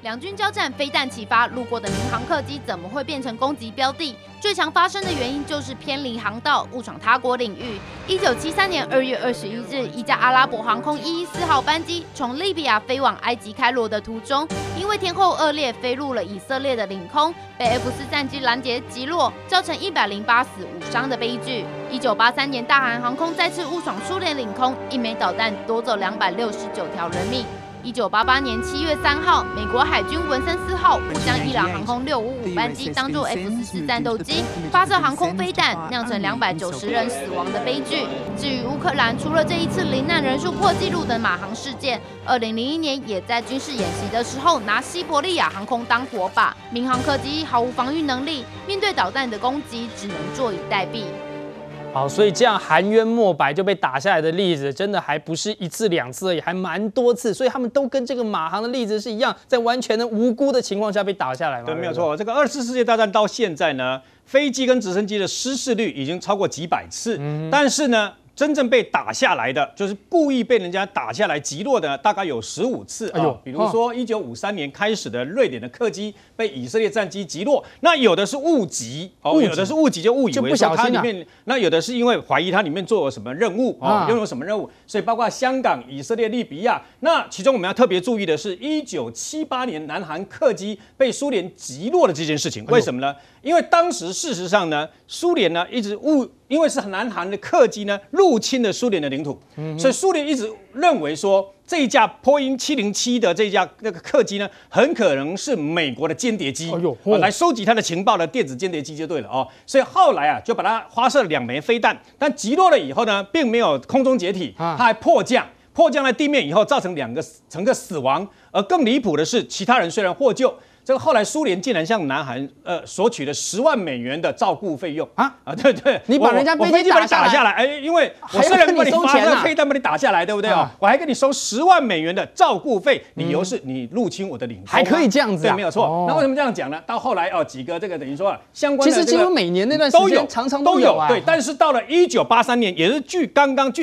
两军交战，飞弹齐发，路过的民航客机怎么会变成攻击标的？最常发生的原因就是偏离航道，误闯他国领域。1973年2月21日，一架阿拉伯航空114号班机从利比亚飞往埃及开罗的途中，因为天候恶劣，飞入了以色列的领空，被 F4战机拦截击落，造成108死5伤的悲剧。1983年，大韩航空再次误闯苏联领空，一枚导弹夺走269条人命。1988年7月3号，美国海军文森4号误将伊朗航空655班机当作 F14战斗机，发射航空飞弹，酿成290人死亡的悲剧。至于乌克兰，除了这一次罹难人数破纪录的马航事件，2001年也在军事演习的时候拿西伯利亚航空当火把，民航客机毫无防御能力，面对导弹的攻击，只能坐以待毙。 好，所以这样含冤莫白就被打下来的例子，真的还不是一次两次而已，还蛮多次。所以他们都跟这个马航的例子是一样，在完全的无辜的情况下被打下来嘛。 对，没有错。这个2次世界大战到现在呢，飞机跟直升机的失事率已经超过几百次，但是呢，真正被打下来的，就是故意被人家打下来击落的，大概有15次啊。比如说1953年开始的瑞典的客机被以色列战机击落，那有的是误击哦，有的是误击就误以为说它里面，那有的是因为怀疑它里面做了什么任务哦，拥有什么任务，所以包括香港、以色列、利比亚，那其中我们要特别注意的是1978年南韩客机被苏联击落的这件事情，为什么呢？因为当时事实上呢，苏联呢一直因为是南韩的客机呢入侵了苏联的领土，所以苏联一直认为说这一架波音707的这架那个客机呢，很可能是美国的间谍机，来收集它的情报的电子间谍机就对了哦。所以后来啊，就把它发射了2枚飞弹，但击落了以后呢，并没有空中解体，它还迫降在地面以后，造成2个乘客死亡。而更离谱的是，其他人虽然获救。这个后来苏联竟然向南韩索取了10万美元的照顾费用啊！对对， 你把人家飞机打下来， 哎，因为我虽然帮你发射飞弹把你打下来，对不对哦？我还跟你收10万美元的照顾费，理由是你入侵我的领空， 还可以这样子， 对，没有错。那为什么这样讲呢？到后来哦，几个这个等于说相关的， 其实几乎每年那段时间常常都有啊。 对，但是到了1983年，也是距离刚刚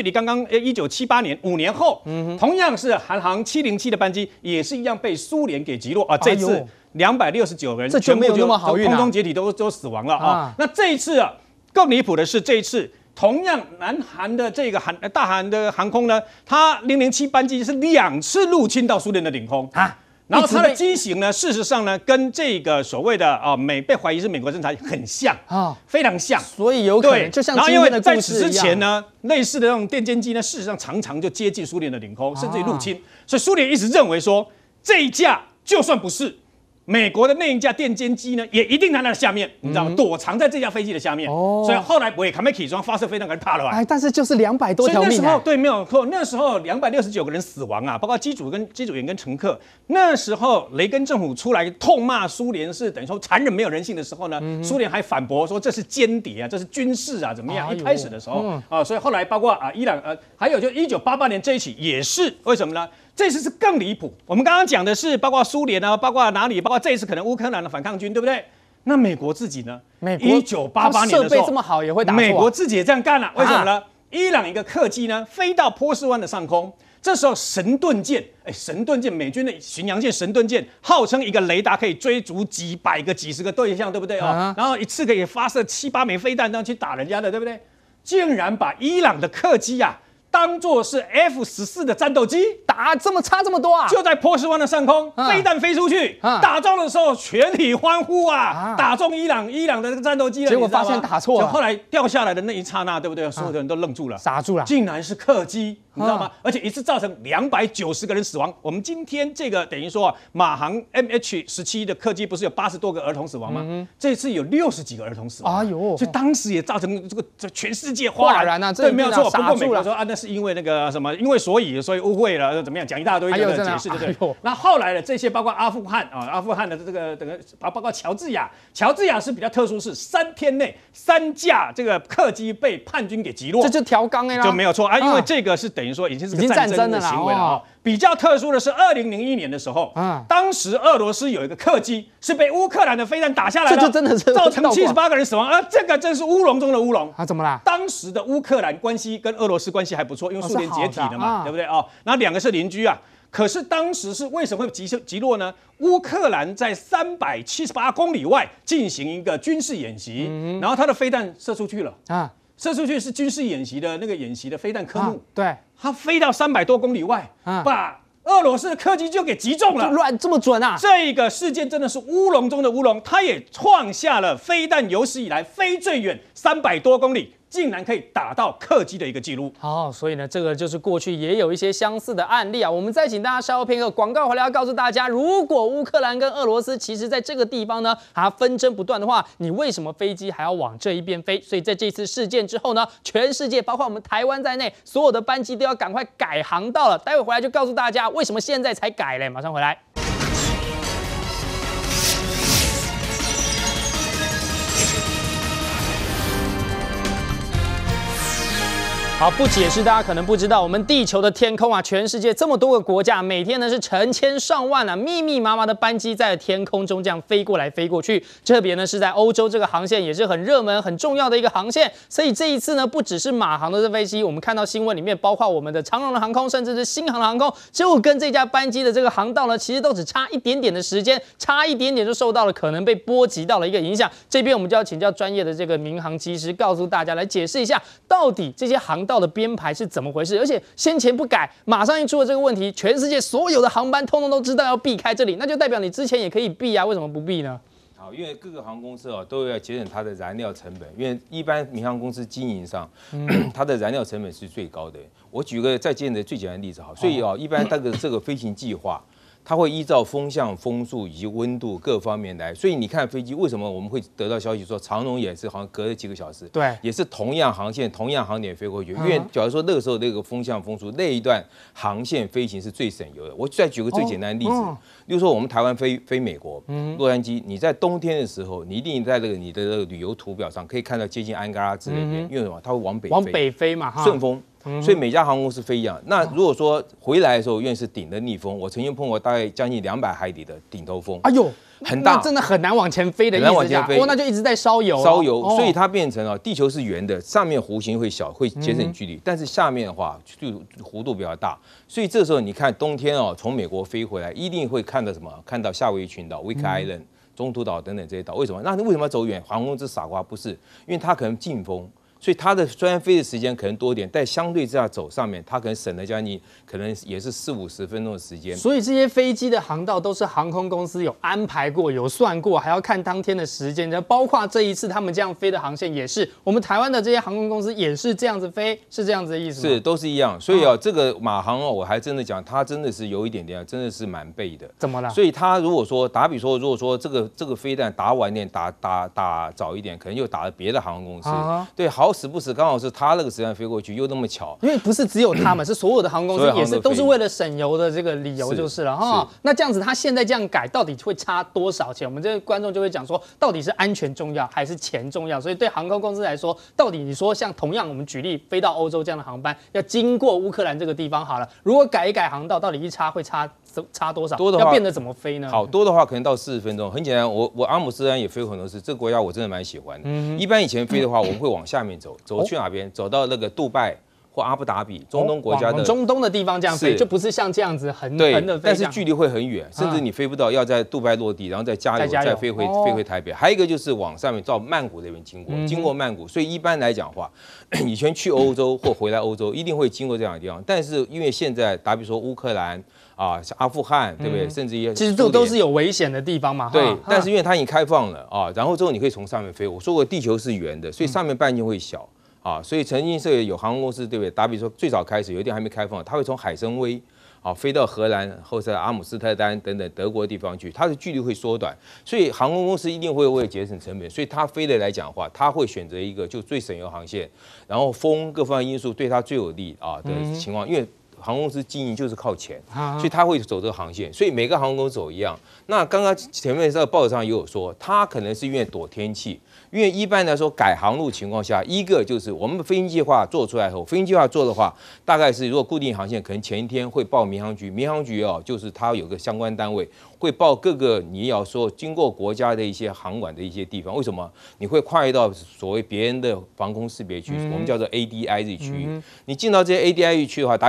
1978年5年后，同样是韩航707的班机，也是一样被苏联给击落啊。这次269人全部就空中解体都死亡了啊！那这一次啊，更离谱的是这一次。同样，南韩的这个大韩的航空呢，它007班机是2次入侵到苏联的领空啊，然后它的机型呢，事实上呢，跟这个所谓的被怀疑是美国侦察很像啊，非常像， 所以有可能就像然后因为在此之前呢，类似的那种电歼机呢，事实上常常就接近苏联的领空，甚至于入侵，所以苏联一直认为说这一架就算不是。美国的那一架电歼机呢，也一定在那下面，你知道吗？躲藏在这架飞机的下面。所以后来不会，卡梅起装发射飞弹给他了。 哎，但是就是200多条命。 所以那时候对，没有错。那时候269个人死亡啊，包括机组员跟乘客。那时候雷根政府出来痛骂苏联是等于说残忍没有人性的时候呢，苏联还反驳说这是间谍啊，这是军事啊，怎么样？一开始的时候啊，所以后来包括伊朗还有就1988年这一起也是为什么呢？这次是更离谱。我们刚刚讲的是包括苏联啊，包括哪里，包括这一次可能乌克兰的反抗军，对不对？那美国自己呢？美国1988年的时候， 设备这么好也会打错。 美国自己也这样干了，为什么呢？伊朗一个客机呢飞到波斯湾的上空，这时候神盾舰，美军的巡洋舰神盾舰，号称一个雷达可以追逐几十个对象，对不对哦？然后一次可以发射7、8枚飞弹，这样去打人家的，对不对？竟然把伊朗的客机啊。当作是 F14的战斗机， 打这么差这么多啊！ 就在波斯湾的上空，飞弹飞出去，打中的时候全体欢呼啊！打中伊朗的这个战斗机了， 结果发现打错了， 就后来掉下来的那一刹那，对不对？所有的人都愣住了， 傻住了， 竟然是客机，你知道吗？而且一次造成290个人死亡。我们今天这个等于说马航 MH17的客机不是有80多个儿童死亡吗？这次有60几个儿童死亡，哎呦！所以当时也造成这全世界哗然啊！对，没有错。不过美国说啊，那是因为那个什么，因为所以误会了，怎么样？讲一大堆的解释，对不对？那后来的这些，包括阿富汗的这个包括乔治亚是比较特殊，是3天内3架这个客机被叛军给击落， 这就调缸了， 就没有错啊，因为这个是等于说已经是个战争的行为了啊。比较特殊的是2001年的时候，当时俄罗斯有一个客机是被乌克兰的飞弹打下来了， 这就真的是造成78个人死亡，而这个真是乌龙中的乌龙啊！怎么啦？ 当时的乌克兰关系跟俄罗斯关系还不错，因为苏联解体了嘛，对不对啊？然后2个是邻居啊。 可是当时是为什么会击落呢？乌克兰在378公里外进行一个军事演习，然后它的飞弹射出去了啊，射出去是军事演习的那个演习的飞弹科目， 对， 它飞到300多公里外，把俄罗斯的客机就给击中了， 乱这么准啊！ 这个事件真的是乌龙中的乌龙，它也创下了飞弹有史以来飞最远300多公里。竟然可以打到客机的一个记录。 好，所以呢，这个就是过去也有一些相似的案例啊。我们再请大家稍后片刻广告回来，要告诉大家，如果乌克兰跟俄罗斯其实在这个地方呢，纷争不断的话，你为什么飞机还要往这一边飞？所以在这次事件之后呢，全世界包括我们台湾在内，所有的班机都要赶快改航道了。待会回来就告诉大家为什么现在才改嘞，马上回来。好，不解释大家可能不知道，我们地球的天空啊，全世界这么多个国家，每天呢是成千上万啊，密密麻麻的班机在天空中这样飞过来飞过去。特别呢是在欧洲这个航线也是很热门、很重要的一个航线，所以这一次呢，不只是马航的这飞机，我们看到新闻里面，包括我们的长荣的航空，甚至是新航的航空，就跟这架班机的这个航道呢，其实都只差一点点的时间，差一点点就受到了可能被波及到了一个影响。这边我们就要请教专业的这个民航机师，告诉大家来解释一下，到底这些航道的编排是怎么回事？而且先前不改，马上一出了这个问题，全世界所有的航班通通都知道要避开这里，那就代表你之前也可以避啊，为什么不避呢？ 好，因为各个航空公司都要节省它的燃料成本，因为一般民航公司经营上，它的燃料成本是最高的。我举个再简单最简单的例子好，所以一般这个飞行计划。它会依照风向、风速以及温度各方面来，所以你看飞机为什么我们会得到消息说长荣也是好像隔了几个小时，对，也是同样航线、同样航点飞过去，因为假如说那个时候那个风向、风速那一段航线飞行是最省油的。我再举个最简单的例子，例如说我们台湾飞美国洛杉矶，你在冬天的时候，你一定在你的那个旅游图表上可以看到接近安哥拉治那边，因为什么？它会往北飞嘛，顺风。所以每家航空公司飞一样。那如果说回来的时候，因为是顶的逆风，我曾经碰过大概将近200海里的顶头风，哎呦，很大，真的很难往前飞的意思。很难往前飞，那就一直在烧油。烧油，所以它变成地球是圆的，上面弧形会小，会节省距离，但是下面的话就弧度比较大。所以这时候你看冬天从美国飞回来，一定会看到什么？看到夏威夷群岛、Wake Island、中途岛等等这些岛。为什么？那为什么要走远？航空公司傻瓜不是，因为它可能进风。所以它的虽然飞的时间可能多一点，但相对之下走上面，它可能省了将近可能也是40-50分钟的时间。所以这些飞机的航道都是航空公司有安排过、有算过，还要看当天的时间。包括这一次他们这样飞的航线也是，我们台湾的这些航空公司也是这样子飞，是这样子的意思吗？是，都是一样。所以这个马航我还真的讲，它真的是有一点点，真的是蛮背的。怎么了？所以它如果说打比说，如果说这个飞弹打晚点、打早一点，可能又打了别的航空公司，对，好死不死刚好是他那个时间飞过去，又那么巧。因为不是只有他们，是所有的航空公司也是都是为了省油的这个理由就是了哈。那这样子，他现在这样改，到底会差多少钱？我们这个观众就会讲说，到底是安全重要还是钱重要？所以对航空公司来说，到底你说像同样我们举例飞到欧洲这样的航班，要经过乌克兰这个地方好了，如果改一改航道，到底一差会差多少？多的话要变得怎么飞呢？好多的话可能到40分钟，很简单。我阿姆斯特丹也飞过很多次，这个国家我真的蛮喜欢的。一般以前飞的话，我们会往下面走去哪边？走到那个杜拜或阿布达比，中东国家的中东的地方这样飞，就不是像这样子横的飞。但是距离会很远，甚至你飞不到，要在杜拜落地，然后再加油，再飞回台北。还有一个就是往上面到曼谷这边经过曼谷。所以一般来讲的话，以前去欧洲或回来欧洲，一定会经过这样的地方。但是因为现在打比说乌克兰。像阿富汗，对不对？甚至于其实这都是有危险的地方嘛。对，但是因为它已经开放了然后之后你可以从上面飞。我说过地球是圆的，所以上面半径会小所以曾经是有航空公司，对不对？打比说最早开始有一点还没开放，它会从海参崴飞到荷兰或者阿姆斯特丹等等德国的地方去，它的距离会缩短，所以航空公司一定会为了节省成本，所以它飞的来讲的话，它会选择一个就最省油航线，然后风各方面因素对它最有利的情况，因为。航空公司经营就是靠钱，所以他会走这个航线，所以每个航空公司走一样。那刚刚前面在报纸上也有说，他可能是因为躲天气，因为一般来说改航路情况下，一个就是我们飞行计划做出来后，飞行计划做的话，大概是如果固定航线，可能前一天会报民航局，民航局就是它有个相关单位会报各个你要说经过国家的一些航管的一些地方，为什么你会跨越到所谓别人的防空识别区，我们叫做 ADIZ 区域。你进到这些 ADIZ 区的话，打比说我今天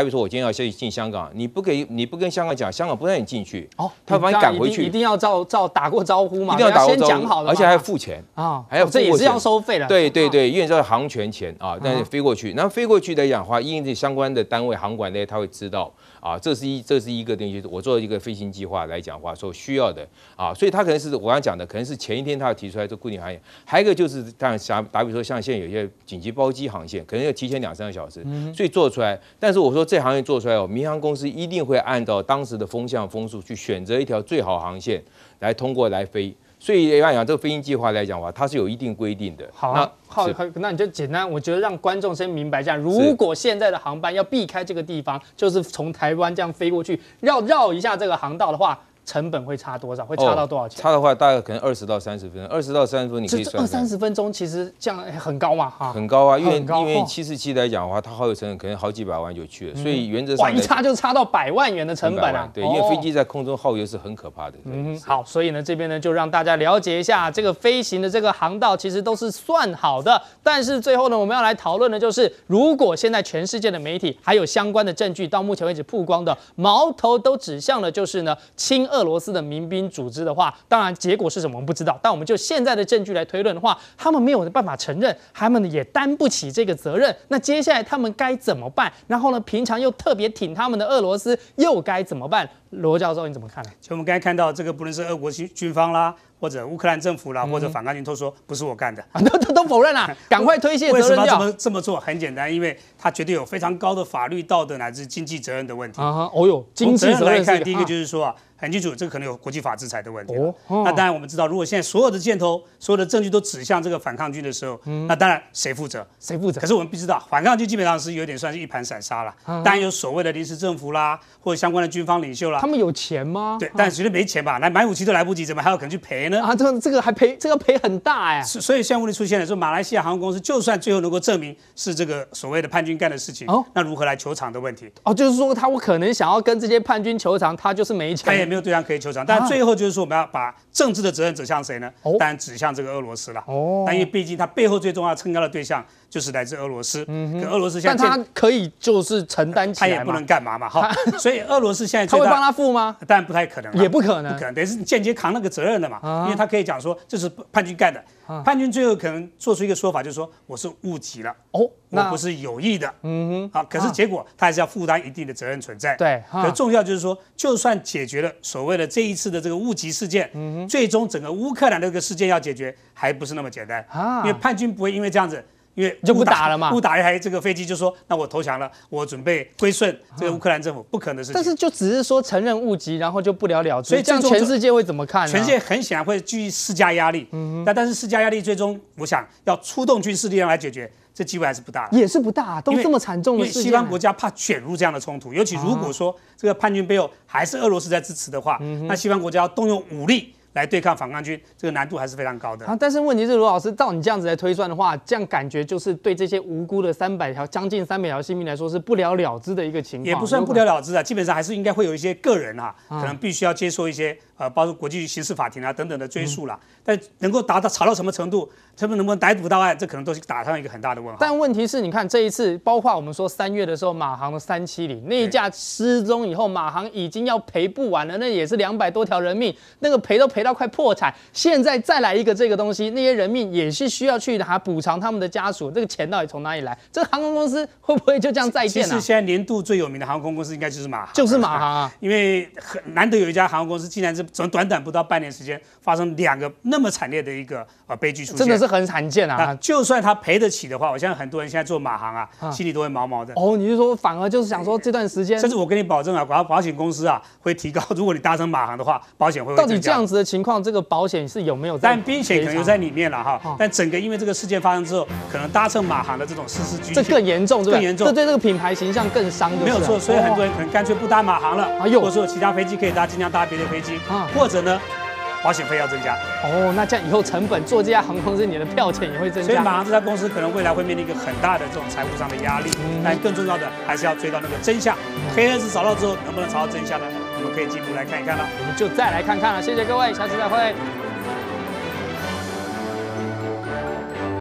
要进香港，你不跟香港讲，香港不让你进去， 哦， 他把你赶回去， 一定要照打过招呼嘛， 一定要打过先讲好了， 而且还要付钱啊， 还要这也是要收费的。 对，因为这是航权钱啊，但是飞过去，然后飞过去来讲的话，因为相关的单位航管呢，他会知道啊，这是一个东西，我做一个飞行计划来讲的话，所需要的啊，所以他可能是我刚才讲的，可能是前一天他要提出来这固定航线，还有一个就是当然打比如说像现在有些紧急包机航线，可能要提前2-3个小时，所以做出来。但是我说这航线做出来民航公司一定会按照当时的风向风速去选择一条最好航线来通过来飞。所以来讲，这个飞行计划来讲的话，它是有一定规定的。 好，那你就简单，我觉得让观众先明白一下，如果现在的航班要避开这个地方，就是从台湾这样飞过去，绕一下这个航道的话，成本会差多少？会差到多少钱？ 差的话大概可能20到30分，20到30分你可以算。 20-30分钟其实这样很高嘛，哈， 很高啊，因为747来讲的话，它耗油成本可能好几百万就去了，所以原则上一差就差到100万元的成本啊。 对，因为飞机在空中耗油是很可怕的。 好，所以呢这边呢就让大家了解一下这个飞行的这个航道其实都是算好的，但是最后呢我们要来讨论的就是，如果现在全世界的媒体还有相关的证据到目前为止曝光的矛头都指向了就是呢亲俄罗斯的民兵组织的话，当然结果是什么我们不知道，但我们就现在的证据来推论的话，他们没有办法承认，他们也担不起这个责任。那接下来他们该怎么办？然后呢，平常又特别挺他们的俄罗斯又该怎么办？罗教授你怎么看呢？ 就我们刚才看到这个，不论是俄国军方啦，或者乌克兰政府啦，或者反抗军都说不是我干的， 都否认啦，赶快推卸责任掉。 为什么要这么做？很简单，因为他绝对有非常高的法律、道德乃至经济责任的问题。 经济责任来看，第一个就是说很清楚，这个可能有国际法制裁的问题。那当然我们知道，如果现在所有的箭头、所有的证据都指向这个反抗军的时候，那当然谁负责？可是我们必须知道，反抗军基本上是有点算是一盘散沙了。当然有所谓的临时政府啦，或者相关的军方领袖啦。 他们有钱吗？ 对，但绝对没钱吧？来买武器都来不及，怎么还有可能去赔呢？ 这个还赔，这个赔很大哎。 所以现在问题出现了，说马来西亚航空公司就算最后能够证明是这个所谓的叛军干的事情，那如何来求偿的问题？ 就是说我可能想要跟这些叛军求偿，他就是没钱， 他也没有对象可以求偿。但最后就是说，我们要把政治的责任指向谁呢？当然指向这个俄罗斯了。但因为毕竟他背后最重要撑腰的对象就是来自俄罗斯，可俄罗斯现在但他可以就是承担起来嘛， 他也不能干嘛嘛，哈。所以俄罗斯现在他会帮他付吗？ 当然不太可能， 也不可能， 等于是间接扛那个责任的嘛，因为他可以讲说这是叛军干的，叛军最后可能做出一个说法，就是说我是误击了，我不是有意的，好，可是结果他还是要负担一定的责任存在。 对， 可重要就是说，就算解决了所谓的这一次的这个误击事件，最终整个乌克兰的这个事件要解决，还不是那么简单，因为叛军不会因为这样子。因为就不打了嘛， 误打一台这个飞机就说，那我投降了，我准备归顺这个乌克兰政府，不可能的事情。 但是就只是说承认误击，然后就不了了之，所以这样全世界会怎么看呢？ 全世界很显然会继续施加压力，但是施加压力最终，我想要出动军事力量来解决，这机会还是不大的。 也是不大，都这么惨重的事件。 因为西方国家怕卷入这样的冲突，尤其如果说这个叛军背后还是俄罗斯在支持的话，那西方国家要动用武力来对抗反抗军，这个难度还是非常高的。 但是问题是，罗老师，照你这样子来推算的话，这样感觉就是对这些无辜的将近300条性命来说是不了了之的一个情况。 也不算不了了之啊，基本上还是应该会有一些个人可能必须要接受一些包括国际刑事法庭等等的追诉啦。但能够吵到什么程度，他们能不能逮捕到案，这可能都是打上一个很大的问号。 但问题是，你看这一次，包括我们说3月的时候，马航的370那一架失踪以后，马航已经要赔不完了，那也是200多条人命，那个赔到快破产。现在再来一个这个东西，那些人命也是需要去补偿他们的家属，这个钱到底从哪里来？这个航空公司会不会就这样再见啊？ 其实现在年度最有名的航空公司应该就是马航， 就是马航啊， 因为很难得有一家航空公司竟然是短不到半年时间发生2个那么惨烈的一个悲剧出现， 真的是很罕见啊！ 就算他赔得起的话，我相信很多人现在做马航心里都会毛毛的。 你是说反而就是想说这段时间， 甚至我跟你保证保险公司会提高，如果你搭乘马航的话，保险会到底这样子的情况，这个保险是有没有在？ 但并且可能有在里面了哈。但整个因为这个事件发生之后，可能搭乘马航的这种失事居这更严重，对不对？ 更严重， 这对这个品牌形象更伤。 没有错，所以很多人可能干脆不搭马航了，或者说有其他飞机可以搭，尽量搭别的飞机，或者呢，保险费要增加。 那这样以后成本做这家航空公司，你的票钱也会增加。 所以马航这家公司可能未来会面临一个很大的这种财务上的压力。但更重要的还是要追到那个真相。黑盒子找到之后，能不能找到真相呢？我们可以进一步来看一看了。 我们就再来看看了。谢谢各位，下次再会。